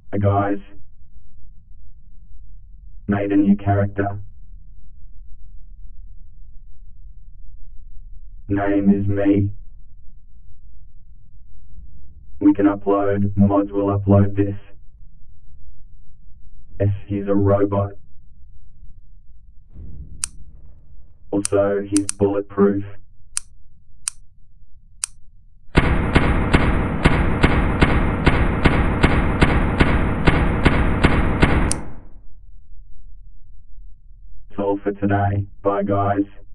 The guys made a new character. Name is me. We can upload, mods will upload this. Yes, he's a robot. Also, he's bulletproof. That's all for today. Bye guys.